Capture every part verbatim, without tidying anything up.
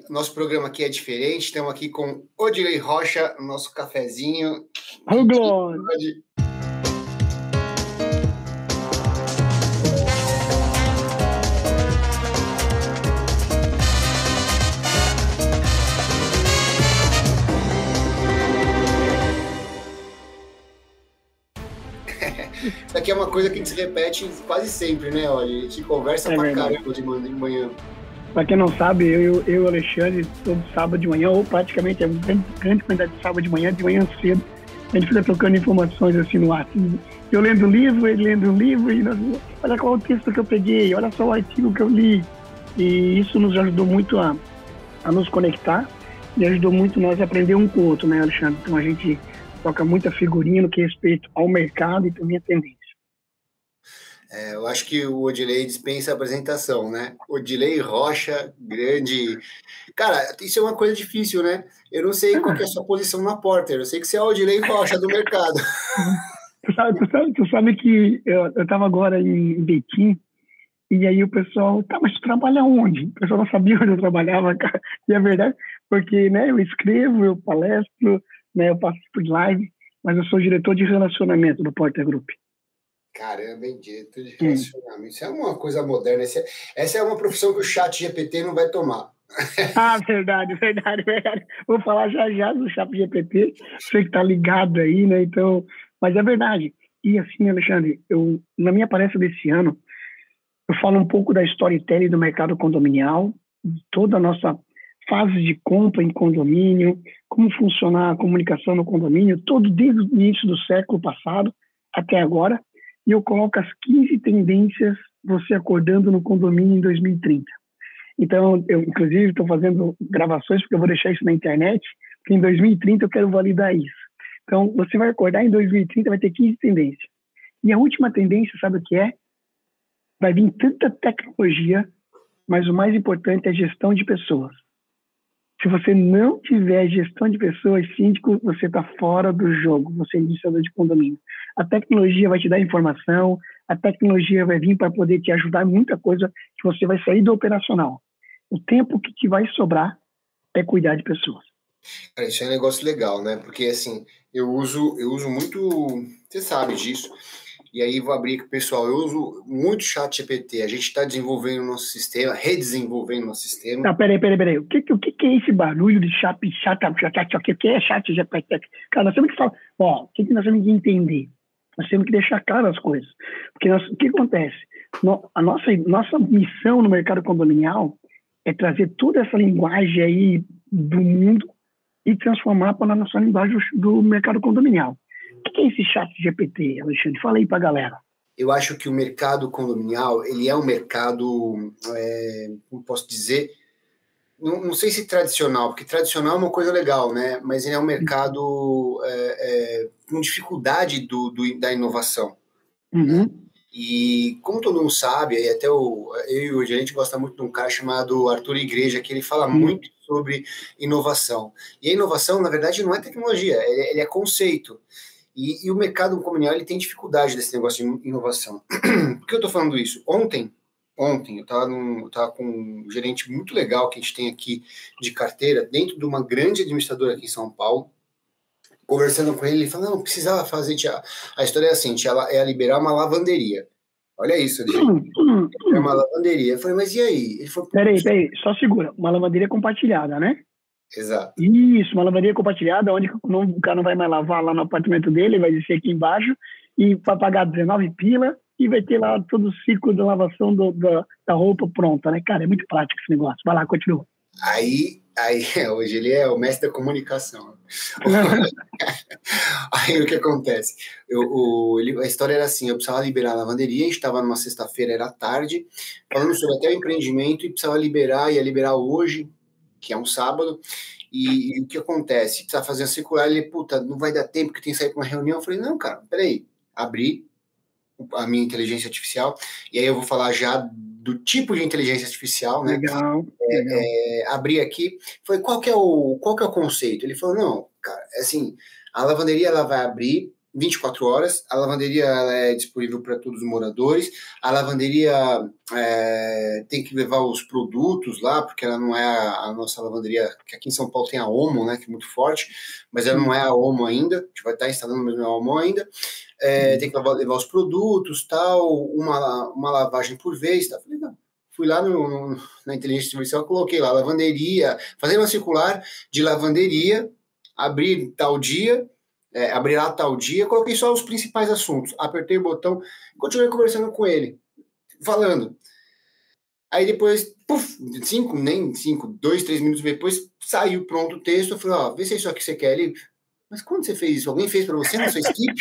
nosso programa aqui é diferente. Estamos aqui com Odilei Rocha, nosso cafezinho. Ô, Glória! Isso aqui é uma coisa que a gente se repete quase sempre, né? Olha, a gente conversa é pra verdade. Caramba de manhã. Pra quem não sabe, eu e o Alexandre, todo sábado de manhã, ou praticamente é uma grande, grande quantidade de sábado de manhã, de manhã cedo, a gente fica trocando informações assim no ar. Eu lendo um livro, ele lendo um livro, e nós, olha qual é o texto que eu peguei, olha só o artigo que eu li. E isso nos ajudou muito a, a nos conectar e ajudou muito nós a aprender um com o outro, né, Alexandre? Então a gente toca muita figurinha no que respeito ao mercado e também a tendência. É, eu acho que o Odilei dispensa a apresentação, né? Odilei Rocha, grande... Cara, isso é uma coisa difícil, né? Eu não sei qual que é a sua posição na Porter, eu sei que você é o Odilei Rocha do mercado. Tu sabe, tu sabe, tu sabe que eu, eu tava agora em Betim, e aí o pessoal, tá, mas tu trabalha onde? O pessoal não sabia onde eu trabalhava, cara. E é verdade, porque, né, eu escrevo, eu palestro, né, eu participo de live, mas eu sou diretor de relacionamento do Porter Group. Caramba, hein, diretor de relacionamento. Hum. Isso é uma coisa moderna. Essa é, essa é uma profissão que o chat G P T não vai tomar. Ah, verdade, verdade, verdade. Vou falar já já do chat G P T, você que tá ligado aí, né? Então, mas é verdade. E assim, Alexandre, eu, na minha palestra desse ano, eu falo um pouco da storytelling do mercado condominial, de toda a nossa fase de compra em condomínio, como funcionar a comunicação no condomínio, todo desde o início do século passado até agora. E eu coloco as quinze tendências você acordando no condomínio em dois mil e trinta. Então, eu, inclusive, estou fazendo gravações, porque eu vou deixar isso na internet, porque em dois mil e trinta eu quero validar isso. Então, você vai acordar em dois mil e trinta, vai ter quinze tendências. E a última tendência, sabe o que é? Vai vir tanta tecnologia, mas o mais importante é a gestão de pessoas. Se você não tiver gestão de pessoas, síndico, você está fora do jogo, você é administrador de condomínio. A tecnologia vai te dar informação, a tecnologia vai vir para poder te ajudar em muita coisa que você vai sair do operacional. O tempo que te vai sobrar é cuidar de pessoas. Cara, isso é um negócio legal, né? Porque, assim, eu uso, eu uso muito... Você sabe disso. E aí vou abrir aqui, pessoal, eu uso muito chat G P T, a gente está desenvolvendo o nosso sistema, redesenvolvendo o nosso sistema. Tá, peraí, peraí, peraí, o que, o que é esse barulho de chat, chat, chat, chat, o que é chat G P T? Cara, nós temos que falar, ó, o que, que nós temos que entender? Nós temos que deixar claro as coisas, porque nós, o que acontece? No, a nossa, nossa missão no mercado condominial é trazer toda essa linguagem aí do mundo e transformar para a nossa linguagem do, do mercado condominial. O que é esse chat G P T, Alexandre? Fala aí para a galera. Eu acho que o mercado condominial, ele é um mercado, é, como posso dizer, não, não sei se tradicional, porque tradicional é uma coisa legal, né? Mas ele é um mercado é, é, com dificuldade do, do, da inovação. Uhum. Né? E como todo mundo sabe, e até o, eu e o a gente gosta muito de um cara chamado Arthur Igreja, que ele fala uhum. muito sobre inovação. E a inovação, na verdade, não é tecnologia, ele, ele é conceito. E, e o mercado condominial ele tem dificuldade desse negócio de inovação. Por que eu estou falando isso? Ontem, ontem eu estava com um gerente muito legal que a gente tem aqui de carteira, dentro de uma grande administradora aqui em São Paulo, conversando com ele, ele falou, não, precisava fazer, tia. A história é assim, tia, é liberar uma lavanderia. Olha isso, gente. Hum, hum, é uma lavanderia. Eu falei, mas e aí? Ele falou, peraí, peraí, só segura, uma lavanderia compartilhada, né? Exato. Isso, uma lavanderia compartilhada, onde não, o cara não vai mais lavar lá no apartamento dele, vai descer aqui embaixo e vai pagar dezenove pila e vai ter lá todo o ciclo da lavação do, da, da roupa pronta, né? Cara, é muito prático esse negócio. Vai lá, continua. Aí, aí hoje ele é o mestre da comunicação. Aí o que acontece? Eu, o, ele, a história era assim, eu precisava liberar a lavanderia, a gente estava numa sexta-feira, era tarde, falando sobre até o empreendimento e precisava liberar, ia liberar hoje, que é um sábado, e, e o que acontece? Precisa fazer a circular, ele, puta, não vai dar tempo que tem que sair para uma reunião. Eu falei, não, cara, peraí, abri a minha inteligência artificial, e aí eu vou falar já do tipo de inteligência artificial, né? Legal, é, legal. É, abri aqui, falei, qual que é o, qual que é o conceito? Ele falou, não, cara, assim, a lavanderia ela vai abrir vinte e quatro horas, a lavanderia ela é disponível para todos os moradores, a lavanderia é, tem que levar os produtos lá, porque ela não é a, a nossa lavanderia, que aqui em São Paulo tem a Omo, né, que é muito forte, mas ela não é a Omo ainda, a gente vai estar instalando mesmo a Omo ainda, é, tem que levar, levar os produtos, tal, uma, uma lavagem por vez, tá? Falei, não. Fui lá no, no, na inteligência artificial, coloquei lá, lavanderia, fazer uma circular de lavanderia, abrir tal dia, é, abrirá tal dia, coloquei só os principais assuntos, apertei o botão, continuei conversando com ele, falando. Aí depois, puf, cinco, nem cinco, dois, três minutos depois, saiu pronto o texto, eu falei, ó, vê se é isso aqui que você quer ali. Mas quando você fez isso? Alguém fez para você na sua equipe?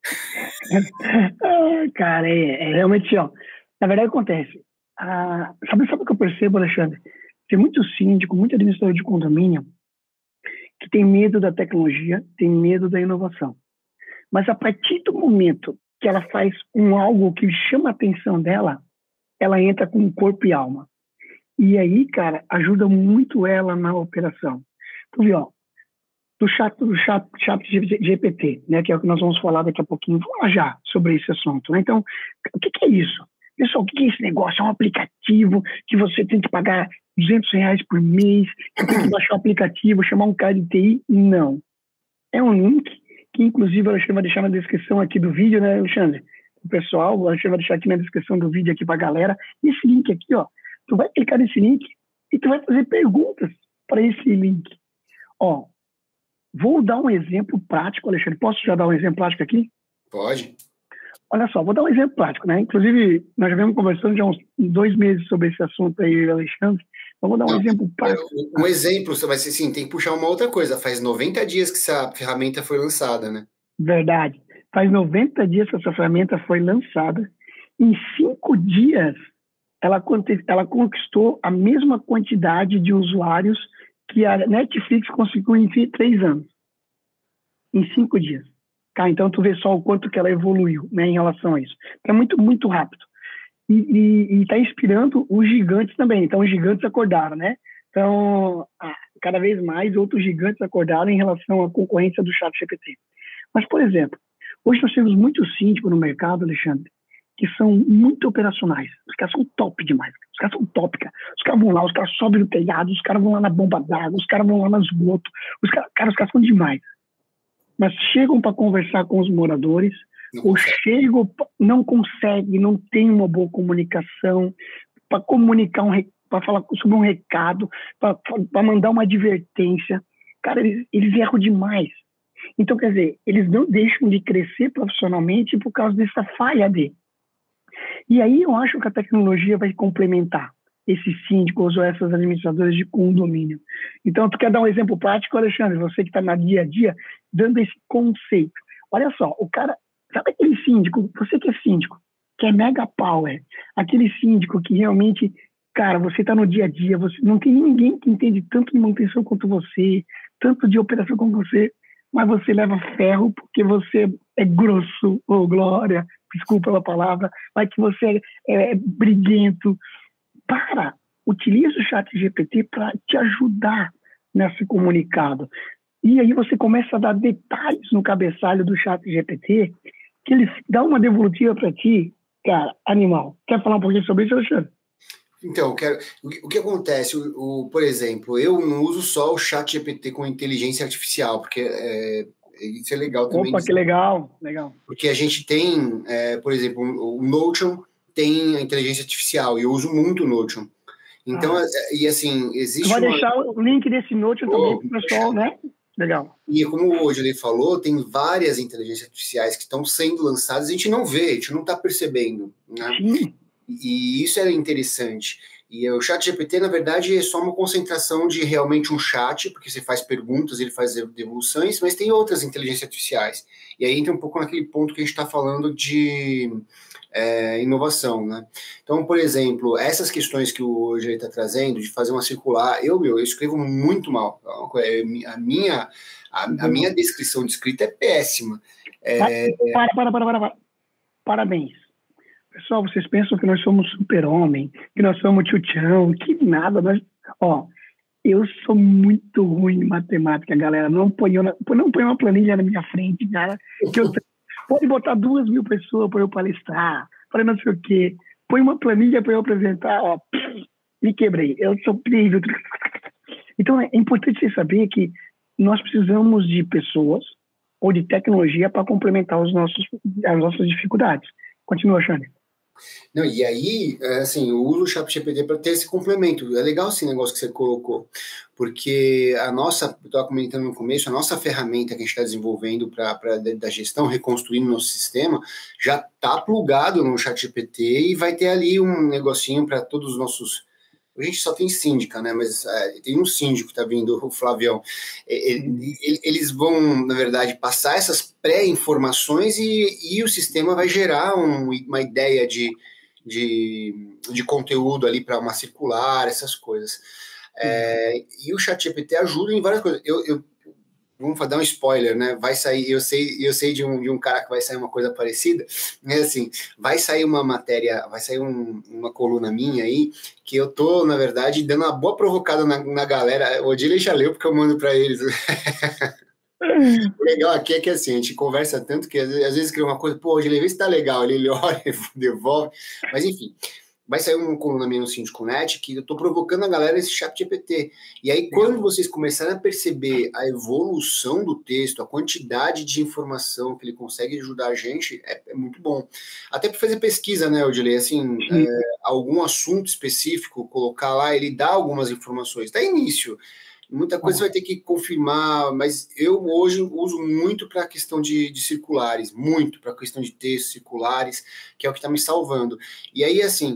Ah, cara, é, é realmente, ó, na verdade acontece. Ah, sabe, sabe o que eu percebo, Alexandre? Tem muito síndico, muito administrador de condomínio que tem medo da tecnologia, tem medo da inovação. Mas a partir do momento que ela faz um algo que chama a atenção dela, ela entra com corpo e alma. E aí, cara, ajuda muito ela na operação. Tu viu, ó, do chat, do chat, chat G P T, né, que é o que nós vamos falar daqui a pouquinho. Vamos lá já sobre esse assunto, né? Então, o que, que é isso? Pessoal, o que é esse negócio? É um aplicativo que você tem que pagar duzentos reais por mês, que tem que baixar o aplicativo, chamar um cara de T I? Não. É um link que, inclusive, o Alexandre vai deixar na descrição aqui do vídeo, né, Alexandre? O pessoal, o Alexandre vai deixar aqui na descrição do vídeo aqui pra galera. Esse link aqui, ó, tu vai clicar nesse link e tu vai fazer perguntas para esse link. Ó, vou dar um exemplo prático, Alexandre. Posso já dar um exemplo prático aqui? Pode. Olha só, vou dar um exemplo prático, né? Inclusive, nós já vemos conversando já há uns dois meses sobre esse assunto aí, Alexandre. Então, vou dar um Não, exemplo prático. Um exemplo, mas assim, tem que puxar uma outra coisa. Faz noventa dias que essa ferramenta foi lançada, né? Verdade. Faz noventa dias que essa ferramenta foi lançada. Em cinco dias, ela, ela conquistou a mesma quantidade de usuários que a Netflix conseguiu em três anos. Em cinco dias. Tá, então, tu vê só o quanto que ela evoluiu, né, em relação a isso. É muito, muito rápido. E está inspirando os gigantes também. Então, os gigantes acordaram, né? Então, ah, cada vez mais outros gigantes acordaram em relação à concorrência do chat G P T. Mas, por exemplo, hoje nós temos muitos síndicos no mercado, Alexandre, que são muito operacionais. Os caras são top demais. Os caras são top, cara. Os caras vão lá, os caras sobem no telhado, os caras vão lá na bomba d'água, os caras vão lá no esgoto. Os caras, cara, os caras são demais. Mas chegam para conversar com os moradores, não ou consegue. chegam, não conseguem, não tem uma boa comunicação, para comunicar, um, para falar sobre um recado, para mandar uma advertência. Cara, eles, eles erram demais. Então, quer dizer, eles não deixam de crescer profissionalmente por causa dessa falha dele. E aí eu acho que a tecnologia vai complementar esses síndicos ou essas administradoras de condomínio. Então, tu quer dar um exemplo prático, Alexandre? Você que está na dia a dia, dando esse conceito. Olha só, o cara, sabe aquele síndico, você que é síndico, que é mega power, aquele síndico que realmente, cara, você está no dia a dia, você não tem ninguém que entende tanto de manutenção quanto você, tanto de operação como você, mas você leva ferro porque você é grosso, ô glória, desculpa pela palavra, mas que você é, é briguento. Para, utilize o chat G P T para te ajudar nesse comunicado. E aí você começa a dar detalhes no cabeçalho do chat G P T, que ele dá uma devolutiva para ti, cara, animal. Quer falar um pouquinho sobre isso, Alexandre? Então, eu quero, o, que, o que acontece, o, o, por exemplo, eu não uso só o chat G P T com inteligência artificial, porque é, isso é legal também. Opa, dizer. Que legal, legal. Porque a gente tem, é, por exemplo, o Notion tem a inteligência artificial, e eu uso muito o Notion. Então, ah. e assim, existe. Tu vai uma... deixar o link desse Notion oh, também para o pessoal, né? Legal. E como hoje ele falou, tem várias inteligências artificiais que estão sendo lançadas, a gente não vê, a gente não está percebendo, né? Sim. E isso é interessante. E o chat G P T, na verdade, é só uma concentração de realmente um chat, porque você faz perguntas, ele faz devoluções, mas tem outras inteligências artificiais. E aí entra um pouco naquele ponto que a gente está falando de é, inovação, né? Então, por exemplo, essas questões que o hoje está trazendo, de fazer uma circular, eu, meu, eu escrevo muito mal. A minha, a, a minha descrição de escrita é péssima. É... Para, para, para, para, para. Parabéns. Pessoal, vocês pensam que nós somos super-homem, que nós somos tchutchão, que nada. Nós... Ó, eu sou muito ruim em matemática, galera. Não ponham, não ponham uma planilha na minha frente, cara, que eu pode botar duas mil pessoas para eu palestrar, para não sei o quê. Põe uma planilha para eu apresentar, ó, me quebrei, eu sou terrível. Então, é importante você saber que nós precisamos de pessoas ou de tecnologia para complementar os nossos, as nossas dificuldades. Continua, Xande. Não, e aí, assim, eu uso o ChatGPT para ter esse complemento. É legal esse negócio que você colocou, porque a nossa, eu estava comentando no começo, a nossa ferramenta que a gente está desenvolvendo para da gestão, reconstruindo nosso sistema, já está plugado no ChatGPT e vai ter ali um negocinho para todos os nossos. A gente só tem síndica, né? Mas é, tem um síndico que está vindo, o Flavião. Ele, eles vão, na verdade, passar essas pré-informações e, e o sistema vai gerar um, uma ideia de, de, de conteúdo ali para uma circular, essas coisas. É, uhum. E o ChatGPT ajuda em várias coisas. Eu, eu Vamos dar um spoiler, né? Vai sair, eu sei, eu sei de um, de um cara que vai sair uma coisa parecida, né? Assim, vai sair uma matéria, vai sair um, uma coluna minha aí, que eu tô, na verdade, dando uma boa provocada na, na galera. O Odile já leu porque eu mando para eles. O legal aqui é que assim, a gente conversa tanto que às vezes, às vezes cria uma coisa, pô, Odile, vê se tá legal, ele olha e devolve, mas enfim. Vai sair uma coluna minha no Síndico ponto net que eu estou provocando a galera esse chat G P T. E aí, quando vocês começarem a perceber a evolução do texto, a quantidade de informação que ele consegue ajudar a gente, é, é muito bom. Até para fazer pesquisa, né, Odilei? Assim, é, algum assunto específico, colocar lá, ele dá algumas informações. Dá início. Muita coisa você vai ter que confirmar, mas eu hoje uso muito para a questão de, de circulares, muito para a questão de textos circulares, que é o que está me salvando. E aí, assim,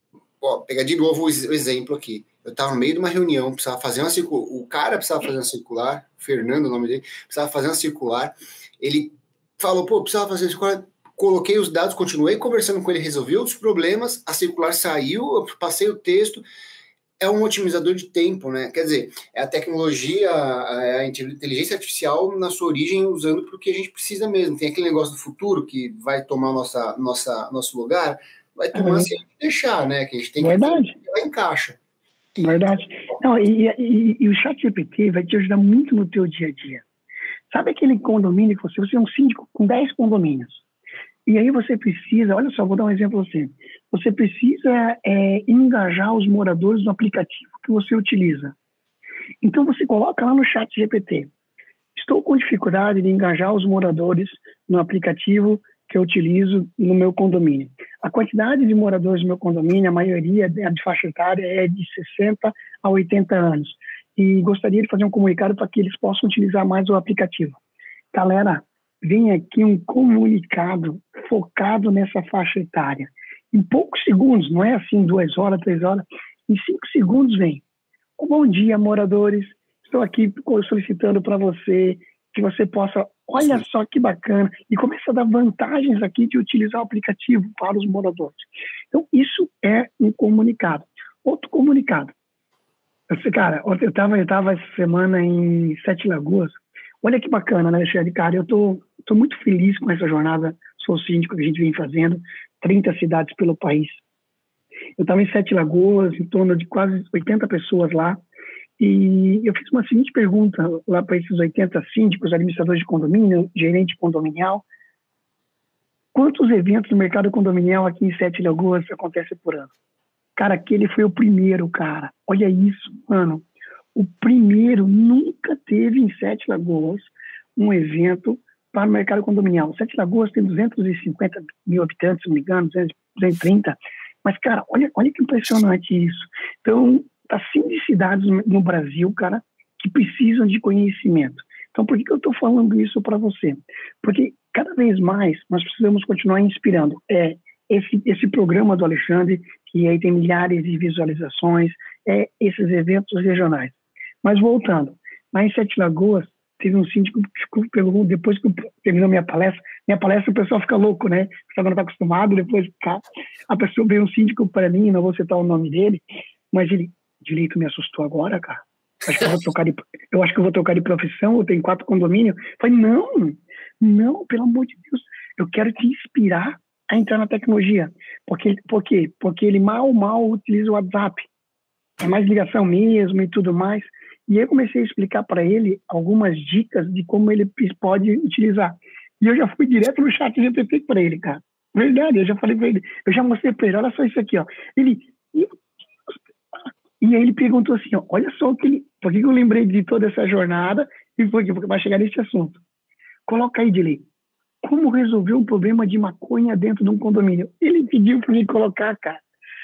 ó, pegar de novo o exemplo aqui. Eu estava no meio de uma reunião, precisava fazer uma circular. O cara precisava fazer uma circular, Fernando, o nome dele, precisava fazer uma circular. Ele falou, pô, precisava fazer uma circular. Coloquei os dados, continuei conversando com ele, resolvi outros problemas, a circular saiu, eu passei o texto. É um otimizador de tempo, né? Quer dizer, é a tecnologia, a inteligência artificial na sua origem usando porque a gente precisa mesmo. Tem aquele negócio do futuro que vai tomar nossa, nossa, nosso lugar. Vai tomar se a gente deixar, né? Que a gente tem Verdade. que ela encaixa. Verdade. Não, e, e, e o ChatGPT vai te ajudar muito no teu dia a dia. Sabe aquele condomínio que você, você é um síndico com dez condomínios. E aí você precisa, olha só, vou dar um exemplo assim. Você precisa é, engajar os moradores no aplicativo que você utiliza. Então você coloca lá no ChatGPT. Estou com dificuldade de engajar os moradores no aplicativo que eu utilizo no meu condomínio. A quantidade de moradores do meu condomínio, a maioria de faixa etária é de sessenta a oitenta anos. E gostaria de fazer um comunicado para que eles possam utilizar mais o aplicativo. Galera, vem aqui um comunicado focado nessa faixa etária. Em poucos segundos, não é assim duas horas, três horas, em cinco segundos vem. Bom dia, moradores. Estou aqui solicitando para você que você possa, olha Sim. só que bacana, e começa a dar vantagens aqui de utilizar o aplicativo para os moradores. Então, isso é um comunicado. Outro comunicado. Eu, cara, eu estava eu tava essa semana em Sete Lagoas. Olha que bacana, né, Alexandre? Cara, eu tô, tô muito feliz com essa jornada Sou Síndico que a gente vem fazendo, trinta cidades pelo país. Eu estava em Sete Lagoas, em torno de quase oitenta pessoas lá, e eu fiz uma seguinte pergunta lá para esses oitenta síndicos, administradores de condomínio, gerente condominial: quantos eventos no mercado condominial aqui em Sete Lagoas acontecem por ano? Cara, aquele foi o primeiro, cara. Olha isso, mano. O primeiro, nunca teve em Sete Lagoas um evento para o mercado condominial. Sete Lagoas tem duzentos e cinquenta mil habitantes, se não me engano, duzentos, duzentos e trinta. Mas, cara, olha, olha que impressionante isso. Então, tá cinco cidades no Brasil, cara, que precisam de conhecimento. Então, por que, que eu estou falando isso para você? Porque cada vez mais nós precisamos continuar inspirando. É esse, esse programa do Alexandre, que aí tem milhares de visualizações, é esses eventos regionais. Mas voltando, lá em Sete Lagoas, teve um síndico que pegou, depois que terminou minha palestra, minha palestra o pessoal fica louco, né? O pessoal não está acostumado, depois cá, a pessoa veio um síndico para mim, não vou citar o nome dele, mas ele, direito, me assustou agora, cara. Acho que eu, vou trocar de, eu acho que eu vou trocar de profissão, eu tenho quatro condomínios. Eu falei, não, não, pelo amor de Deus, eu quero te inspirar a entrar na tecnologia. Porque, por quê? Porque ele mal, mal utiliza o WhatsApp. É mais ligação mesmo e tudo mais. E eu comecei a explicar para ele algumas dicas de como ele pode utilizar. E eu já fui direto no chat G P T para ele, cara. Verdade, eu já falei para ele. Eu já mostrei para ele, olha só isso aqui, ó. Ele... E aí ele perguntou assim, ó, olha só o que ele... Por que eu lembrei de toda essa jornada e foi que vai chegar nesse assunto. Coloca aí, Dilei. Como resolver um problema de maconha dentro de um condomínio? Ele pediu para me colocar, cara.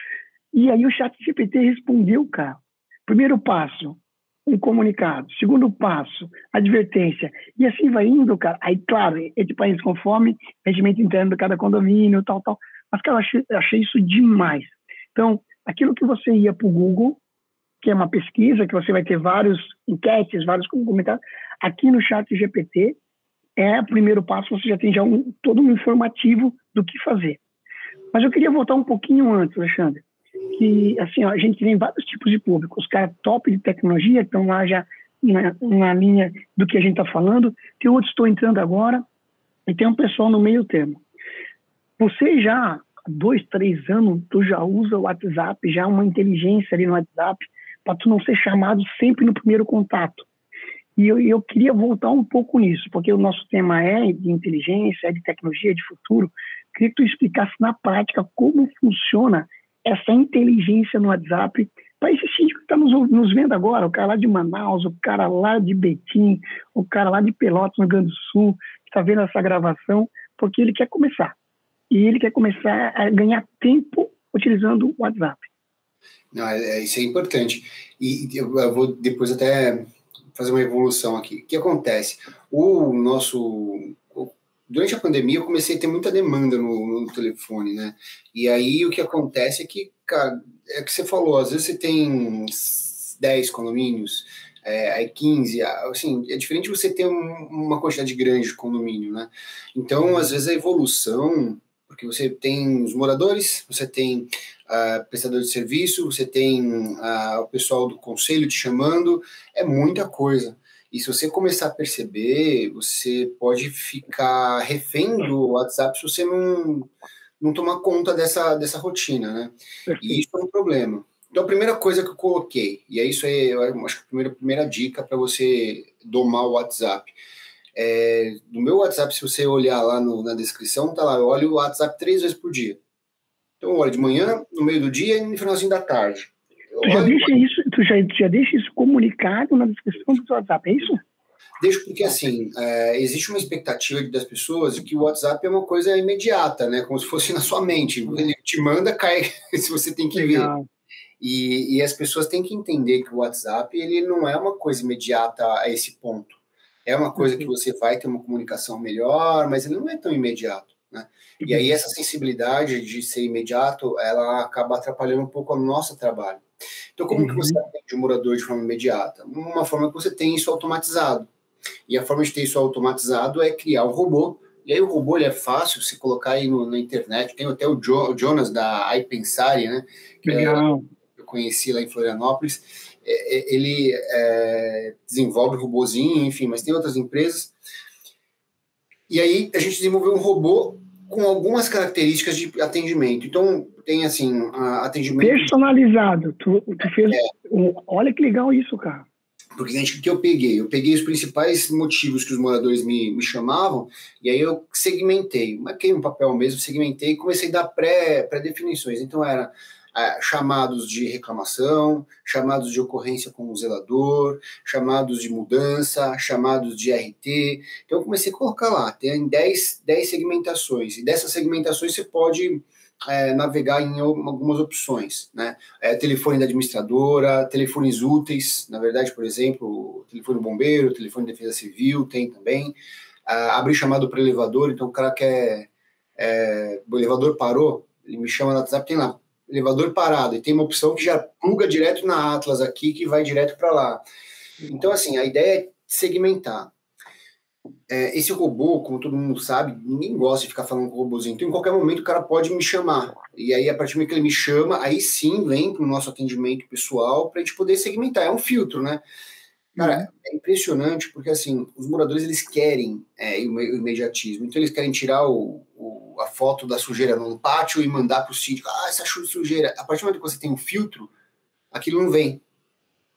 E aí o chat G P T respondeu, cara. Primeiro passo, um comunicado. Segundo passo, advertência. E assim vai indo, cara. Aí, claro, esse país conforme regimento interno de cada condomínio, tal, tal. Mas, cara, eu achei, eu achei isso demais. Então, aquilo que você ia para o Google, que é uma pesquisa, que você vai ter vários enquetes, vários comentários, aqui no chat G P T, é o primeiro passo, você já tem já um, todo um informativo do que fazer. Mas eu queria voltar um pouquinho antes, Alexandre, que assim, ó, a gente tem vários tipos de público, os caras top de tecnologia estão lá já na, na linha do que a gente está falando, tem outros que estão entrando agora, e tem um pessoal no meio termo. Você já, há dois, três anos, tu já usa o WhatsApp, já uma inteligência ali no WhatsApp, para tu não ser chamado sempre no primeiro contato. E eu, eu queria voltar um pouco nisso, porque o nosso tema é de inteligência, é de tecnologia, de futuro. Queria que tu explicasse na prática como funciona essa inteligência no WhatsApp para esse síndico que está nos, nos vendo agora, o cara lá de Manaus, o cara lá de Betim, o cara lá de Pelotas, no Rio Grande do Sul, que está vendo essa gravação, porque ele quer começar. E ele quer começar a ganhar tempo utilizando o WhatsApp. Não, é, isso é importante. E eu vou depois até fazer uma evolução aqui. O que acontece? O nosso... Durante a pandemia eu comecei a ter muita demanda no, no telefone, né? E aí o que acontece é que, cara, é o que você falou, às vezes você tem dez condomínios, é, aí quinze, assim, é diferente você ter um, uma quantidade grande de condomínio, né? Então, às vezes a evolução, porque você tem os moradores, você tem uh, prestador de serviço, você tem uh, o pessoal do conselho te chamando, é muita coisa. E se você começar a perceber, você pode ficar refém do WhatsApp se você não, não tomar conta dessa, dessa rotina, né? E isso é um problema. Então, a primeira coisa que eu coloquei, e é isso aí, eu acho que a primeira, primeira dica para você domar o WhatsApp. É, no meu WhatsApp, se você olhar lá no, na descrição, tá lá, eu olho o WhatsApp três vezes por dia. Então, eu olho de manhã, no meio do dia e no finalzinho da tarde. Eu tu já, olho, deixa isso, tu já, já deixa isso comunicado na descrição do seu WhatsApp, é isso? Deixo porque, assim, é, existe uma expectativa das pessoas de que o WhatsApp é uma coisa imediata, né? Como se fosse na sua mente. Ele te manda, cai se você tem que Legal. ver. E, e as pessoas têm que entender que o WhatsApp ele não é uma coisa imediata a esse ponto. É uma coisa que você vai ter uma comunicação melhor, mas ele não é tão imediato, né? E aí essa sensibilidade de ser imediato, ela acaba atrapalhando um pouco o nosso trabalho. Então, como uhum. que você atende o morador de forma imediata? Uma forma que você tem isso automatizado. E a forma de ter isso automatizado é criar um robô. E aí o robô ele é fácil se colocar aí no, na internet. Tem até o, jo, o Jonas da iPensari, né? Que Legal. É, eu conheci lá em Florianópolis. É, ele é, desenvolve robozinho, enfim, mas tem outras empresas. E aí a gente desenvolveu um robô com algumas características de atendimento. Então, tem assim, atendimento... Personalizado. Tu, tu fez... É. Olha que legal isso, cara. Porque, gente, o que eu peguei? Eu peguei os principais motivos que os moradores me, me chamavam, e aí eu segmentei, marquei um papel mesmo, segmentei e comecei a dar pré, pré-definições. Então, era é, chamados de reclamação, chamados de ocorrência com o zelador, chamados de mudança, chamados de R T. Então, eu comecei a colocar lá, tem dez, dez segmentações, e dessas segmentações você pode... É, navegar em algumas opções, né? É, telefone da administradora, telefones úteis, na verdade, por exemplo, telefone do bombeiro, telefone de defesa civil, tem também. Ah, abrir chamado para elevador, então o cara quer... É, o elevador parou, ele me chama no WhatsApp, tem lá, elevador parado, e tem uma opção que já pluga direto na Atlas aqui, que vai direto para lá. Então, assim, a ideia é segmentar. É, esse robô, como todo mundo sabe, ninguém gosta de ficar falando com o robôzinho. Então, em qualquer momento, o cara pode me chamar. E aí, a partir do momento que ele me chama, aí sim vem para o nosso atendimento pessoal para a gente poder segmentar. É um filtro, né? Cara, uhum. é impressionante porque, assim, os moradores, eles querem é, o imediatismo. Então, eles querem tirar o, o, a foto da sujeira no pátio e mandar para o síndico. Ah, essa sujeira. A partir do momento que você tem um filtro, aquilo não vem.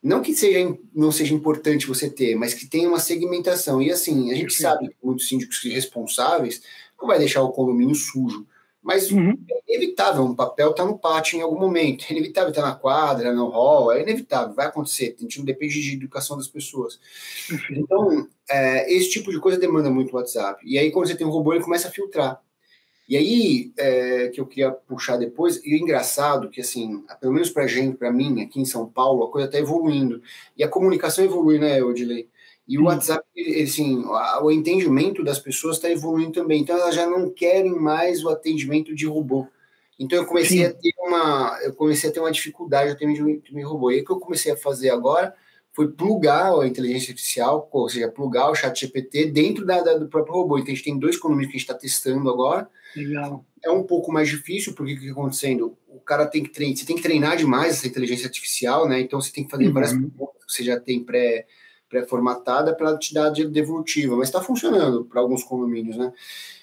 Não que seja, não seja importante você ter, mas que tenha uma segmentação. E assim, a gente sabe que muitos síndicos responsáveis não vai deixar o condomínio sujo, mas uhum. é inevitável, um papel está no pátio em algum momento, é inevitável estar na quadra, no hall, é inevitável, vai acontecer, a gente não depende de educação das pessoas. Então, é, esse tipo de coisa demanda muito WhatsApp. E aí, quando você tem um robô, ele começa a filtrar. E aí, é, que eu queria puxar depois, e o engraçado que, assim, pelo menos pra gente, pra mim, aqui em São Paulo, a coisa tá evoluindo. E a comunicação evolui, né, Odilei? E o WhatsApp, assim, o entendimento das pessoas está evoluindo também. Então, elas já não querem mais o atendimento de robô. Então, eu comecei Sim. a ter uma eu comecei a ter uma dificuldade de atendimento de robô. E o que eu comecei a fazer agora foi plugar a inteligência artificial, ou seja, plugar o chat G P T dentro da, da, do próprio robô. Então, a gente tem dois condomínios que a gente está testando agora. Legal. É um pouco mais difícil, porque o que está acontecendo? O cara tem que treinar, você tem que treinar demais essa inteligência artificial, né? Então, você tem que fazer uhum. várias perguntas que você já tem pré pré-formatada para te dar de devolutiva, mas está funcionando para alguns condomínios, né?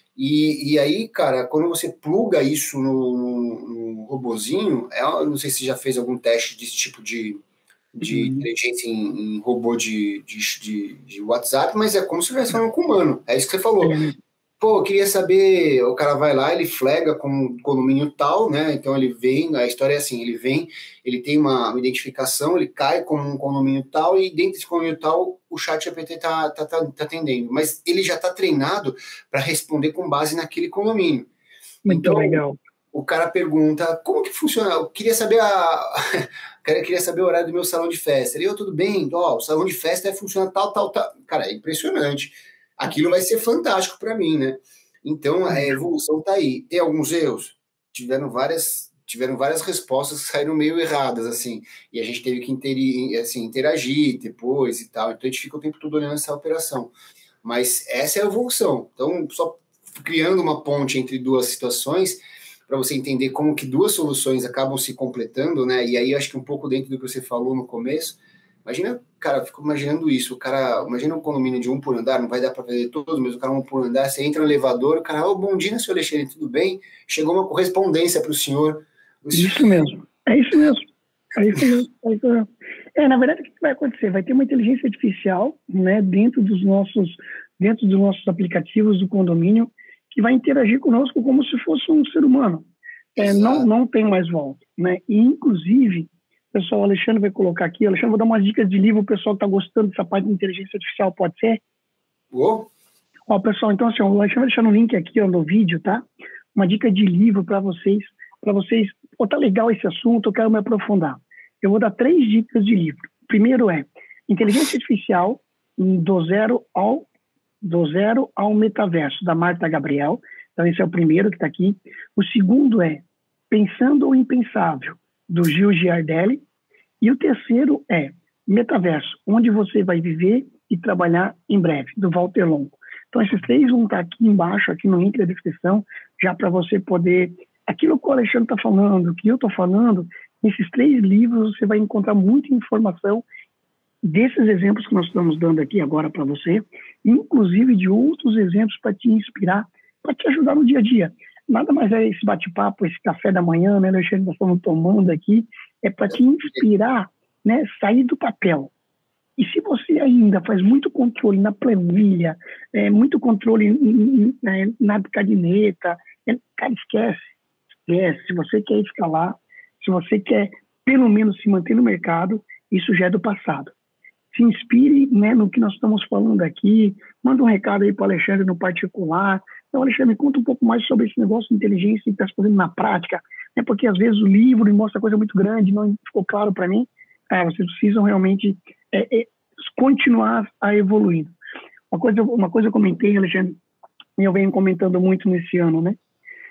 E, e aí, cara, quando você pluga isso no, no, no robozinho, é, eu não sei se você já fez algum teste desse tipo de, de uhum. inteligência em, em robô de, de, de, de WhatsApp, mas é como se estivesse falando com humano, é isso que você falou. Uhum. Pô, eu queria saber, o cara vai lá, ele flega com um condomínio tal, né, então ele vem, a história é assim, ele vem, ele tem uma, uma identificação, ele cai como um condomínio tal, e dentro desse condomínio tal, o chat G P T tá, tá, tá, tá atendendo, mas ele já tá treinado para responder com base naquele condomínio. Muito então, legal. O cara pergunta, como que funciona? Eu queria saber a... eu queria saber o horário do meu salão de festa. Ele, eu, tudo bem, ó, o salão de festa funciona tal, tal, tal. Cara, é impressionante. Aquilo vai ser fantástico para mim, né? Então, a evolução tá aí. Tem alguns erros? Tiveram várias, tiveram várias respostas que saíram meio erradas, assim, e a gente teve que interagir, assim, interagir depois e tal. Então, a gente fica o tempo todo olhando essa operação. Mas essa é a evolução. Então, só criando uma ponte entre duas situações, para você entender como que duas soluções acabam se completando, né? E aí, acho que um pouco dentro do que você falou no começo, imagina, cara, eu fico imaginando isso, o cara, imagina um condomínio de um por andar, não vai dar para fazer todos, mas o cara um por andar, você entra no elevador, o cara, oh, bom dia, senhor Alexandre, tudo bem? Chegou uma correspondência para o senhor. Isso mesmo, é isso mesmo, é isso mesmo, é isso mesmo. É, na verdade, o que vai acontecer? Vai ter uma inteligência artificial, né, dentro dos nossos, dentro dos nossos aplicativos do condomínio, que vai interagir conosco como se fosse um ser humano. É, não, não tem mais volta, né? E, inclusive, pessoal, o Alexandre vai colocar aqui, Alexandre, vou dar umas dicas de livro, o pessoal que está gostando dessa parte de inteligência artificial, pode ser? Oh. Ó, pessoal, então, assim, o Alexandre vai deixar no link aqui, ó, no vídeo, tá? Uma dica de livro para vocês, para vocês, pô, tá legal esse assunto, eu quero me aprofundar. Eu vou dar três dicas de livro. Primeiro é Inteligência Artificial do Zero ao, do Zero ao Metaverso, da Marta Gabriel. Então, esse é o primeiro que está aqui. O segundo é Pensando o Impensável, do Gil Giardelli. E o terceiro é Metaverso, onde você vai viver e trabalhar em breve, do Walter Longo. Então, esses três vão estar aqui embaixo, aqui no link da descrição, já para você poder... Aquilo que o Alexandre está falando, que eu estou falando, nesses três livros você vai encontrar muita informação desses exemplos que nós estamos dando aqui agora para você, inclusive de outros exemplos para te inspirar, para te ajudar no dia a dia. Nada mais é esse bate-papo, esse café da manhã, né, Alexandre, nós estamos tomando aqui, é para te inspirar, né, sair do papel. E se você ainda faz muito controle na planilha, é, muito controle em, em, na caderneta, é, cara, esquece, esquece. Se você quer escalar, se você quer pelo menos se manter no mercado, isso já é do passado. Se inspire, né, no que nós estamos falando aqui, manda um recado aí para o Alexandre no particular. Então, Alexandre, me conta um pouco mais sobre esse negócio de inteligência que está se fazendo na prática, né, porque às vezes o livro mostra coisa muito grande, não ficou claro para mim. É, vocês precisam realmente é, é, continuar a evoluir. Uma coisa, uma coisa eu comentei, Alexandre, e eu venho comentando muito nesse ano, né?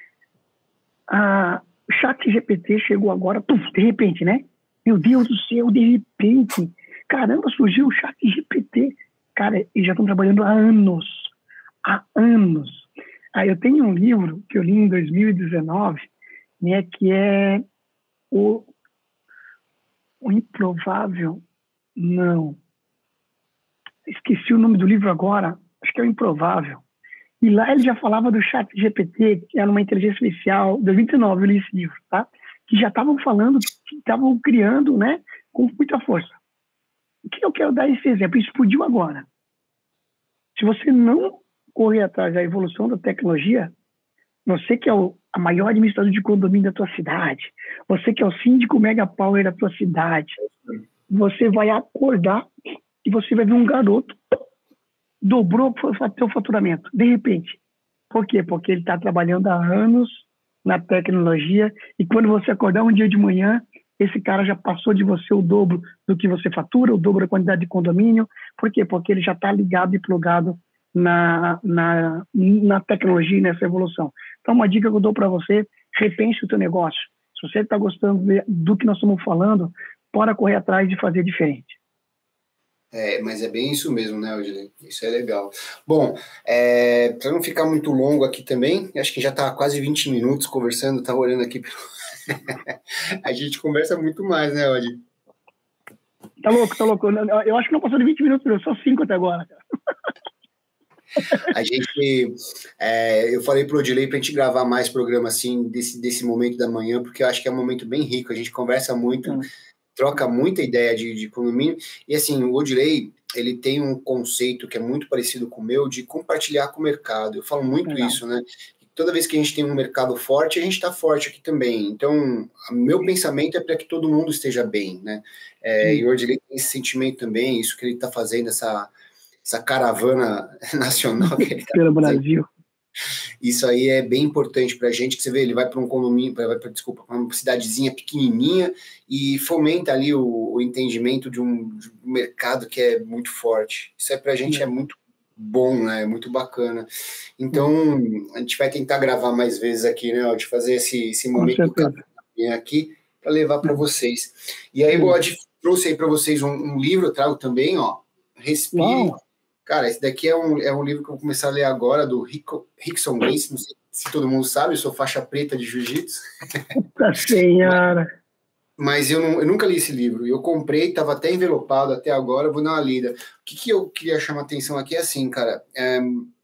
A Chat G P T chegou agora, puf, de repente, né? Meu Deus do céu, de repente, caramba, surgiu o Chat G P T. Cara, eles já estão trabalhando há anos, há anos. Aí eu tenho um livro que eu li em dois mil e dezenove, né, que é o, o Improvável, não, esqueci o nome do livro agora, acho que é o Improvável. E lá ele já falava do Chat G P T, que era uma inteligência artificial, dois mil e dezenove eu li esse livro, tá? Que já estavam falando, que estavam criando, né, com muita força. O que eu quero dar esse exemplo? Explodiu agora. Se você não correr atrás da evolução da tecnologia, você que é o, a maior administrador de condomínio da tua cidade, você que é o síndico mega power da tua cidade, você vai acordar e você vai ver um garoto dobrou o teu faturamento, de repente. Por quê? Porque ele está trabalhando há anos na tecnologia e quando você acordar um dia de manhã, esse cara já passou de você o dobro do que você fatura, o dobro da quantidade de condomínio. Por quê? Porque ele já está ligado e plugado na, na, na tecnologia e nessa evolução. Então, uma dica que eu dou para você, repense o teu negócio. Se você está gostando de, do que nós estamos falando, bora correr atrás de fazer diferente. É, mas é bem isso mesmo, né, Odilei? Isso é legal. Bom, é, para não ficar muito longo aqui também, acho que já está quase vinte minutos conversando, tá olhando aqui. A gente conversa muito mais, né, Odilei? Tá louco, tá louco. Eu acho que não passou de vinte minutos, só cinco até agora. A gente, é, eu falei pro Odilei pra gente gravar mais programa assim, desse, desse momento da manhã, porque eu acho que é um momento bem rico, a gente conversa muito, hum. troca muita ideia de, de condomínio, e assim, o Odilei, ele tem um conceito que é muito parecido com o meu, de compartilhar com o mercado. Eu falo muito Legal. isso, né? Toda vez que a gente tem um mercado forte, a gente está forte aqui também. Então, o meu pensamento é para que todo mundo esteja bem, né? É, e o Odilei tem esse sentimento também, isso que ele está fazendo, essa, essa caravana nacional que ele tá pelo Brasil. Isso aí é bem importante para a gente, que você vê, ele vai para um condomínio, vai pra, desculpa, para uma cidadezinha pequenininha e fomenta ali o, o entendimento de um, de um mercado que é muito forte. Isso é para a gente é. é muito bom, né? É muito bacana. Então, a gente vai tentar gravar mais vezes aqui, né, de fazer esse, esse momento do café aqui para levar para vocês. E aí, Bode, trouxe aí para vocês um, um livro, eu trago também, ó, Respire. Uau. Cara, esse daqui é um, é um livro que eu vou começar a ler agora, do Rico, Rickson Gracie, não sei se todo mundo sabe, eu sou faixa preta de jiu-jitsu. Nossa senhora! Mas eu, não, eu nunca li esse livro, eu comprei, estava até envelopado até agora, vou dar uma lida. O que, que eu queria chamar a atenção aqui é assim, cara, é,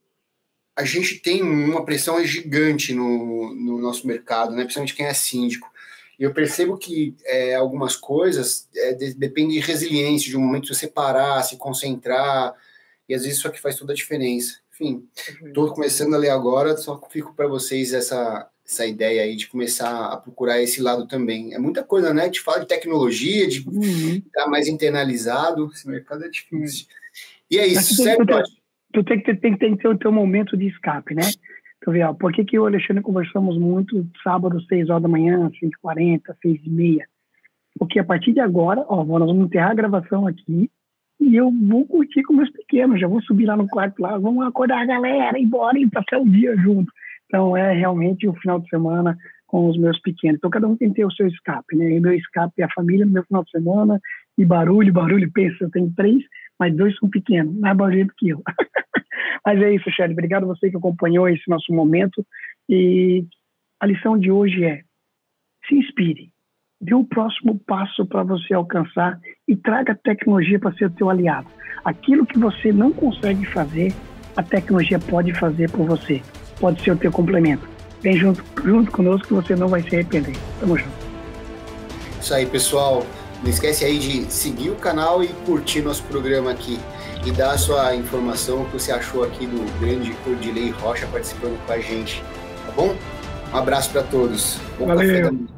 a gente tem uma pressão gigante no, no nosso mercado, né, principalmente quem é síndico. E eu percebo que é, algumas coisas é, de, dependem de resiliência, de um momento de você parar, se concentrar, e às vezes isso aqui faz toda a diferença. Enfim, estou começando a ler agora, só fico para vocês essa, essa ideia aí de começar a procurar esse lado também. É muita coisa, né? A gente fala de tecnologia, de uhum. estar mais internalizado, esse mercado é difícil. E é isso, certo? Tu tem que ter, tem, tem que ter o teu momento de escape, né? Tu vê, ó, por que que eu e o Alexandre conversamos muito sábado, seis horas da manhã, cinco e quarenta, seis e meia? Porque a partir de agora, ó, nós vamos enterrar a gravação aqui, e eu vou curtir com meus pequenos, já vou subir lá no quarto lá, vamos acordar a galera, ir embora e passar o dia junto. Então é realmente o final de semana com os meus pequenos. Então cada um tem que ter o seu escape, né? E meu escape é a família no meu final de semana, e barulho, barulho, pensa, eu tenho três, mas dois são pequenos, mais barulho do que eu. Mas é isso, Shelly, obrigado a você que acompanhou esse nosso momento, e a lição de hoje é: se inspire. Dê o próximo passo para você alcançar e traga a tecnologia para ser o teu aliado. Aquilo que você não consegue fazer, a tecnologia pode fazer por você. Pode ser o teu complemento. Vem junto, junto conosco que você não vai se arrepender. Tamo junto. Isso aí, pessoal. Não esquece aí de seguir o canal e curtir nosso programa aqui. E dar a sua informação, o que você achou aqui do grande Odilei Rocha participando com a gente. Tá bom? Um abraço para todos. Bom Valeu. café da manhã.